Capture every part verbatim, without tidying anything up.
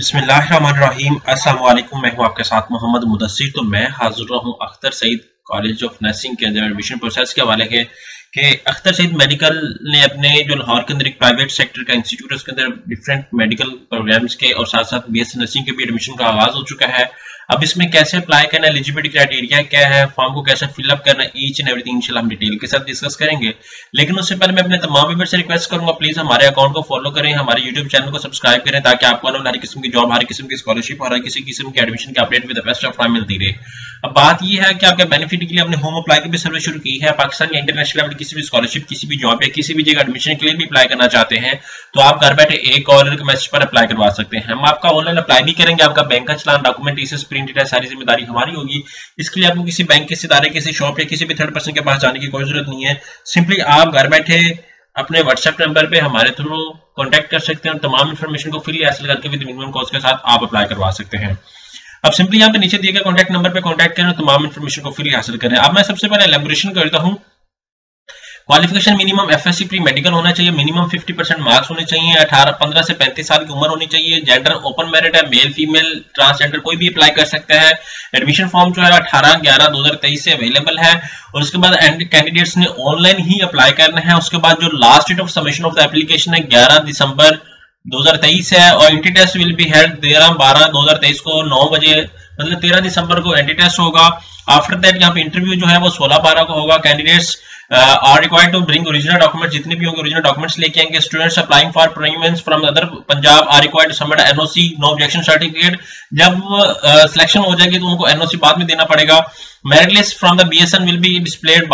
बिस्मिल्लाहिर्रहमानिर्रहीम। अस्सलाम वालेकुम। मैं हूं आपके साथ मोहम्मद मुदस्सिर। तो मैं हाजिर हूं Akhtar Saeed college of nursing के अंदर एडमिशन प्रोसेस के हवाले के कि अख्तर सईद मेडिकल ने अपने जो लाहौर के अंदर एक प्राइवेट सेक्टर का इंस्टीट्यूट है उसके अंदर डिफरेंट मेडिकल प्रोग्राम्स के और साथ साथ बीएससी नर्सिंग के भी एडमिशन का आगाज हो चुका है। अब इसमें कैसे अप्लाई करना है, एलिजिबिलिटी क्राइटेरिया क्या है, फॉर्म को कैसे फिलअप करना है, ईच एंड एवरीथिंग इंशाल्लाह हम डिटेल के साथ डिस्कस करेंगे। लेकिन उससे पहले मैं अपने तमाम व्यूअर्स से रिक्वेस्ट करूंगा प्लीज हमारे अकाउंट को फॉलो करें, हमारे यूट्यूब चैनल को सब्सक्राइब करें ताकि आपको हर किस्म की जॉब, हर किस्म की स्कॉलरशिप और हर किसी किस्म की एडमिशन की update with the best of time मिलती रहे। अब बात यह है कि आपके बेनिफिट के लिए हमने होम अप्लाई की भी सर्विस शुरू की है। पाकिस्तान या इंटरनेशनल लेवल किसी भी स्कॉलरशिप, किसी भी जॉब या किसी भी जगह एडमिशन के लिए भी अप्लाई करना चाहते हैं तो आप घर बैठे एक और मैसेज पर अप्लाई करवा सकते हैं। हम आपका ऑनलाइन अप्लाई भी करेंगे, आपका बैंक का चलान, डॉक्यूमेंट इसे प्रिंटेड है, सारी जिम्मेदारी हमारी होगी। इसके लिए आपको किसी बैंक के सितारे, किसी शॉप या किसी भी थर्ड पर्सन के पास जाने की कोई जरूरत नहीं है। सिंपली आप घर बैठे अपने व्हाट्सएप नंबर पे हमारे थ्रू कांटेक्ट कर सकते हैं और तमाम इन्फॉर्मेशन को फ्री हासिल करके विद मिनिमम कॉस्ट के साथ आप अप्लाई करवा सकते हैं। अब सिंपली यहाँ पे नीचे दिए गए कांटेक्ट नंबर पे कांटेक्ट करें और तमाम इन्फॉर्मेशन को फ्री हासिल करें। अब मैं सबसे पहले एलैबोरेशन करता हूँ। Qualification minimum FSC pre medical होना चाहिए, मिनिमम फिफ्टी परसेंट मार्क्स होने चाहिए, अठारह पंद्रह से पैंतीस साल की उम्र होनी चाहिए, जेंडर ओपन मेरिट है, मेल फीमेल ट्रांसजेंडर कोई भी अप्लाई कर सकता है। एडमिशन फॉर्म जो है अठारह ग्यारह दो हजार तेईस से अवेलेबल है और उसके बाद कैंडिडेट्स ने ऑनलाइन ही अप्लाई करना है। उसके बाद जो last date of submission of the application है ग्यारह दिसंबर दो हजार तेईस है और entry test will be held तेरह बारह दो हजार तेईस को नौ बजे, मतलब तेरह दिसंबर को एंट्री टेस्ट होगा। आफ्टर दैट यहाँ पे इंटरव्यू जो है वो सोलह बारह को होगा। Candidates are required to bring original documents, जितने भी होंगे ओरिजिनल डॉक्यूमेंट्स लेके आएंगे। Students applying for province from other Punjab are required to submit NOC no objection certificate. जब सिलेक्शन uh, हो जाएगी तो उनको एनओसी बाद में देना पड़ेगा। Merit list from the BSN will be displayed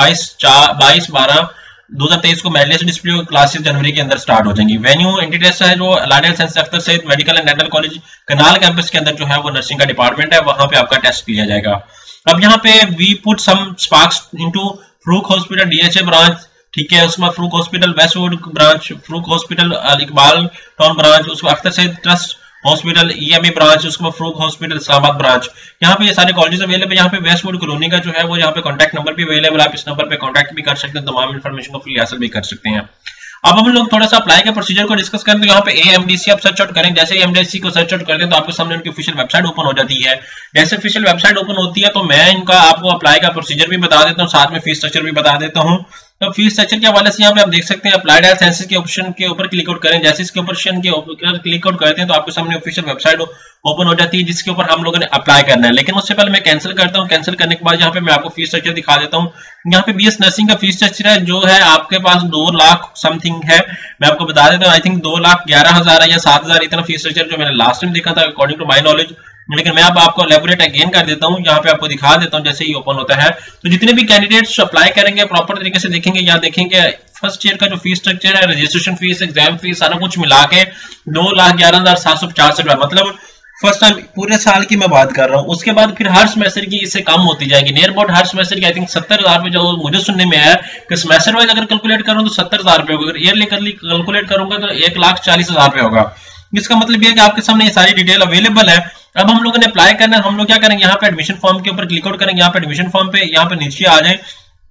बाईस बारह दो हजार तेईस को मेरिट लिस्ट डिस्प्ले क्लासेस जनवरी के अंदर स्टार्ट हो जाएंगी। वेन्यू एंट्री टेस्ट है जो लाडेल सेंस Akhtar Saeed medical and dental college canal campus के अंदर जो है वो नर्सिंग का डिपार्टमेंट है, वहां पे आपका टेस्ट लिया जाएगा। अब यहाँ पे we put some sparks into Farooq hospital DHA branch, ठीक है। उसके बाद Farooq hospital Westwood branch, Farooq hospital Iqbal town branch, उसके बाद Akhtar Saeed trust hospital EMA branch, उसके बाद फ्रूक हॉस्पिटल इस्लामाबाद ब्रांच। यहाँ पे ये सारे कॉलेजेस अवेलेबल है। यहाँ पे वेस्टवुड कॉलोनी का जो है वो यहाँ पे कॉन्टैक्ट नंबर भी अवेलेबल है, आप इस नंबर पे कॉन्टैक्ट भी कर सकते हैं, तमाम इन्फॉर्मेशन को फ्री हासिल भी कर सकते हैं। अब हम लोग थोड़ा सा अप्लाई के प्रोसीजर को डिस्कस करें तो यहाँ पे एएमडीसी आप सर्च आउट करें। जैसे एएमडीसी को सर्च आउट करते हैं तो आपके सामने उनकी ऑफिशियल वेबसाइट ओपन हो जाती है। जैसे ऑफिशियल वेबसाइट ओपन होती है तो मैं इनका आपको अप्लाई का प्रोसीजर भी बता देता हूँ, साथ में फीस स्ट्रक्चर भी बता देता हूँ। तो फीस स्ट्रक्चर के हवाले से यहाँ पे आप देख सकते हैं अप्लाइड हेल्थ साइंसेज के ऑप्शन के ऊपर क्लिक आउट करें। जैसे इसके ऑप्शन के ऊपर क्लिक आउट करते हैं तो आपके सामने ऑफिशियल वेबसाइट ओपन हो जाती है जिसके ऊपर हम लोगों ने अप्लाई करना है। लेकिन उससे पहले मैं कैंसिल करता हूँ। कैंसिल करने के बाद यहाँ पे मैं आपको फीस स्ट्रक्चर दिखा देता हूँ। यहाँ पे बीएस नर्सिंग का फीस स्ट्रक्चर है जो है आपके पास दो लाख समथिंग है, मैं आपको बता देता हूँ। आई थिंक दो लाख ग्यारह हजार है या सात हजार इतना फीस स्ट्रक्चर जो मैंने लास्ट टाइम देखा था अकॉर्डिंग टू माई नॉलेज। लेकिन मैं अब आपको एलैबोरेट अगेन कर देता हूँ, यहाँ पे आपको दिखा देता हूँ जैसे ही ओपन होता है। तो जितने भी कैंडिडेट्स अप्लाई करेंगे प्रॉपर तरीके से देखेंगे, यहाँ देखेंगे फर्स्ट ईयर का जो फीस स्ट्रक्चर है, रजिस्ट्रेशन फीस, एग्जाम फीस, सारा कुछ मिला के दो लाख ग्यारह हजार सात सौ पचास रुपए, मतलब फर्स्ट टाइम पूरे साल की मैं बात कर रहा हूँ। उसके बाद फिर हर सेमेस्टर की इससे कम होती जाएगी, नियर अबाउट हर सेमेस्टर की आई थिंक सत्तर हजार रुपए जो मुझे सुनने में आया कि सेमेस्टर वाइज अगर कैलकुलेट करूँ तो सत्तर हजार रुपए होगा, अगर ईयरली कैलकुलेट करूंगा तो एक लाख चालीस हजार रुपए होगा। इसका मतलब यह कि आपके सामने ये सारी डिटेल अवेलेबल है। अब हम लोगों ने अप्लाई करना है, हम लोग क्या करेंगे यहाँ पे एडमिशन फॉर्म के ऊपर क्लिक आउट करेंगे। यहाँ पे एडमिशन फॉर्म पे यहाँ पे नीचे आ जाए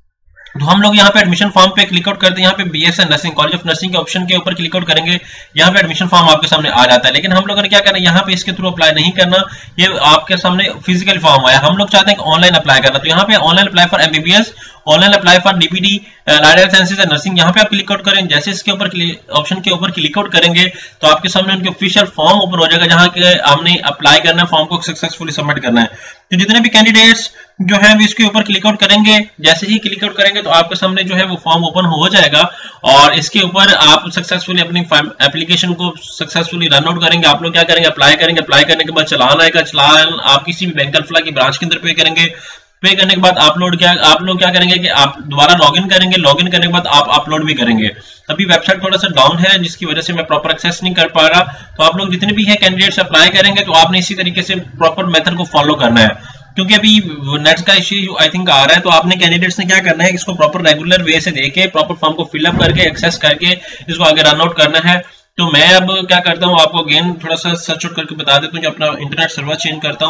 तो हम लोग यहाँ पे एडमिशन फॉर्म पे क्लिक आउट करते हैं। यहाँ पे BSc nursing college of nursing के ऑप्शन के ऊपर क्लिक आउट करेंगे, यहाँ पे एडमिशन फॉर्म आपके सामने आ जाता है। लेकिन हम लोगों ने क्या करना है, यहाँ पे इसके थ्रू अप्लाई नहीं करना, ये आपके सामने फिजिकल फॉर्म आया। हम लोग चाहते हैं कि ऑनलाइन अप्लाई करना, तो यहाँ पे online apply for MBBS, online apply for DPD life sciences and nursing, यहाँ पे आप क्लिक आउट करें। जैसे इसके ऊपर ऑप्शन के ऊपर क्लिक आउट करेंगे तो आपके सामने उनके ऑफिशियल फॉर्म ओपन हो जाएगा जहाँ के हमने अप्लाई करना है, फॉर्म को सक्सेसफुली सबमिट करना है। तो जितने भी कैंडिडेट्स जो है वो इसके ऊपर क्लिक आउट करेंगे, जैसे ही क्लिक आउट करेंगे तो आपके सामने जो है वो फॉर्म ओपन हो जाएगा और इसके ऊपर आप सक्सेसफुली अपनी एप्लीकेशन को सक्सेसफुली रन आउट करेंगे। आप लोग क्या करेंगे, अप्लाई करेंगे, अप्लाई करने के बाद चलान आएगा, चलान आप किसी भी बैंक अल्फला की ब्रांच के अंदर पे करेंगे। पे करने के बाद अपलोड क्या आप लोग क्या करेंगे कि आप दोबारा लॉगिन करेंगे, लॉगिन करने के बाद आप अपलोड भी करेंगे। अभी वेबसाइट थोड़ा सा डाउन है जिसकी वजह से मैं प्रॉपर एक्सेस नहीं कर पा रहा। तो आप लोग जितने भी हैं कैंडिडेट्स अप्लाई करेंगे तो आपने इसी तरीके से प्रॉपर मेथड को फॉलो करना है, क्योंकि अभी नेट का इश्यू आई थिंक आ रहा है। तो आपने कैंडिडेट्स ने क्या करना है, इसको प्रॉपर रेगुलर वे से देके प्रॉपर फॉर्म को फिलअप करके एक्सेस करके इसको आगे रन आउट करना है। तो मैं अब क्या करता हूँ, आपको अगेन थोड़ा सा सर्च आउट करके बता देता हूँ। जो अपना इंटरनेट सर्वर चेंज करता हूँ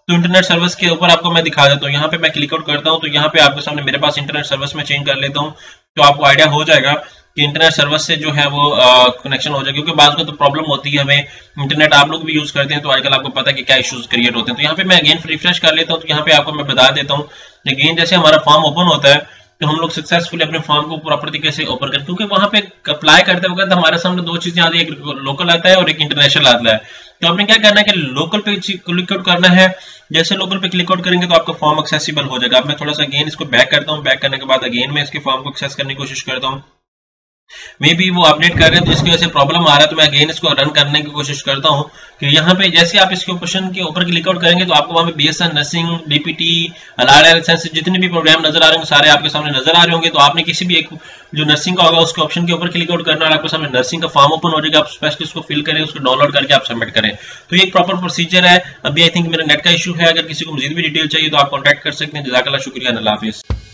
तो इंटरनेट सर्विस के ऊपर आपको मैं दिखा देता हूँ। यहाँ पे मैं क्लिक आउट करता हूँ तो यहाँ पे आपके सामने मेरे पास इंटरनेट सर्विस में चेंज कर लेता हूँ, तो आपको आइडिया हो जाएगा कि इंटरनेट सर्विस से जो है वो कनेक्शन हो जाएगा। क्योंकि बाद में तो प्रॉब्लम होती है, हमें इंटरनेट आप लोग भी यूज करते हैं तो आजकल आपको पता है कि क्या इश्यूज क्रिएट होते हैं। तो यहाँ पे मैं अगेन रिफ्रेश कर लेता हूँ, तो यहाँ पे आपको मैं बता देता हूँ अगेन जैसे हमारा फॉर्म ओपन होता है तो हम लोग सक्सेसफुली अपने फॉर्म को प्रॉपर तरीके से ओपन करें, क्योंकि वहां पे अप्लाई करते वक्त हमारे सामने दो चीजें आती है, एक लोकल आता है और एक इंटरनेशनल आता है। तो आपने क्या करना है कि लोकल पे क्लिक आउट करना है। जैसे लोकल पे क्लिक आउट करेंगे तो आपका फॉर्म एक्सेसिबल हो जाएगा। अब मैं थोड़ा सा अगेन इसको बैक करता हूँ, बैक करने के बाद अगेन मैं इसके फॉर्म को एक्सेस करने की कोशिश करता हूँ। मे बी वो अपडेट कर रहे हैं तो इसकी वजह से प्रॉब्लम आ रहा है, तो मैं अगेन इसको रन करने की कोशिश करता हूँ कि यहाँ पे जैसे आप इसके ऑप्शन के ऊपर क्लिक आउट करेंगे तो आपको वहाँ पे BSN, nursing, DPT, allied health, जितने भी प्रोग्राम नजर आ रहे होंगे सारे आपके सामने नजर आ रहे होंगे। तो आपने किसी भी एक जो नर्सिंग का होगा उसके ऑप्शन के ऊपर क्लिक आउट करना और आपके सामने नर्सिंग का फॉर्म ओपन हो जाएगा। आप स्पेशली उसको फिल करें, उसको डाउनलोड करके आप सबमिट करें। तो ये एक प्रॉपर प्रोसीजर है। अभी आई थिंक मेरा नेट का इशू है, अगर किसी को मजीद भी डिटेल चाहिए तो आप कॉन्टैक्ट कर सकते हैं। जज़ाकल्लाह, शुक्रिया, अल्लाह हाफिज़।